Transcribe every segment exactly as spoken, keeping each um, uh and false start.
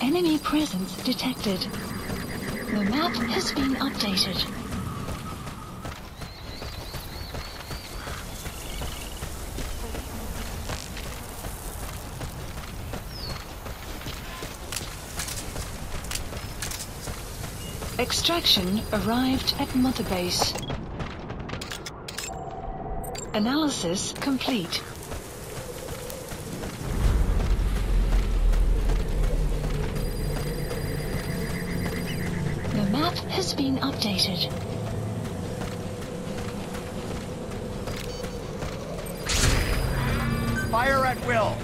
Enemy presence detected. The map has been updated. Extraction arrived at Mother Base. Analysis complete. The map has been updated. Fire at will.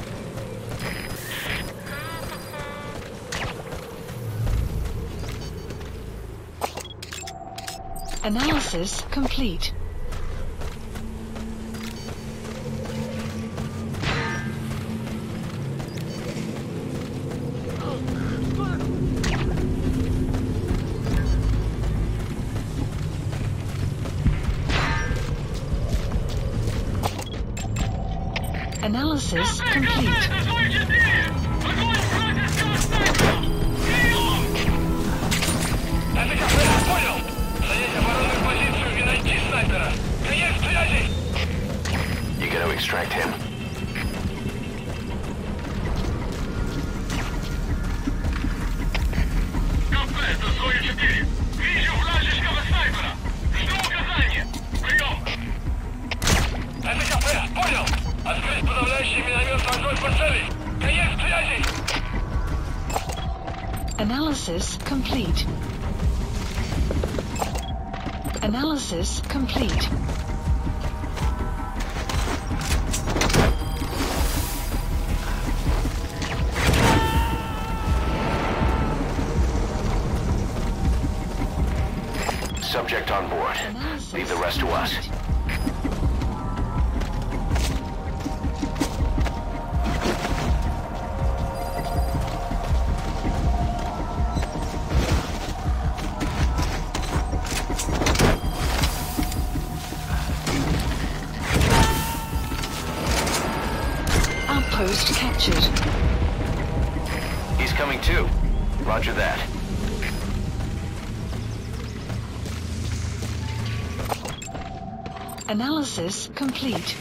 Analysis complete. Analysis complete. You gotta extract him. Analysis complete. Analysis complete. Subject on board. Analysis Leave the rest to us. complete. Outpost captured. He's coming too. Roger that. Analysis complete.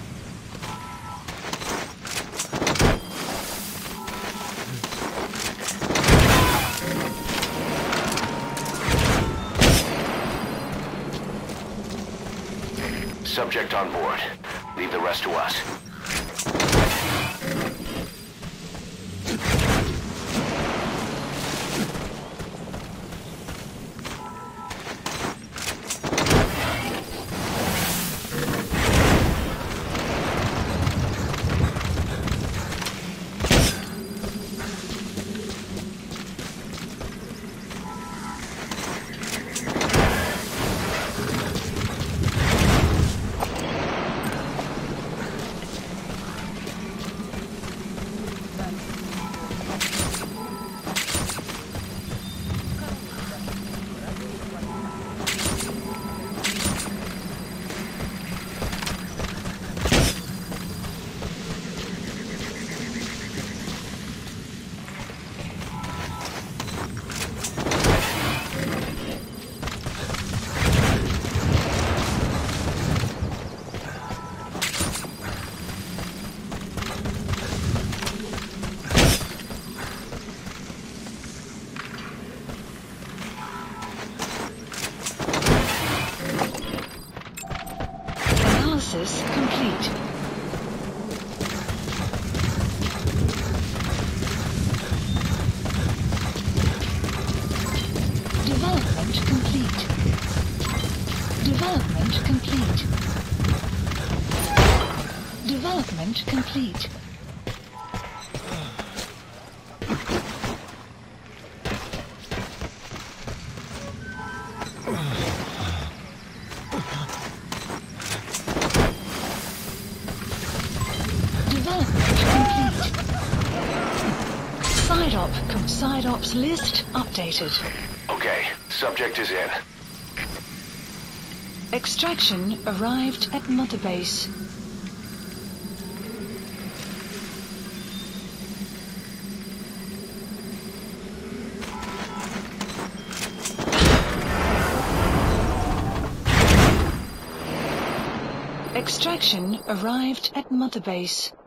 Subject on board. Leave the rest to us. Analysis complete. Development complete. Development complete. Development complete. Side op, side ops list updated. Okay, subject is in. Extraction arrived at Mother Base. Extraction arrived at Mother Base.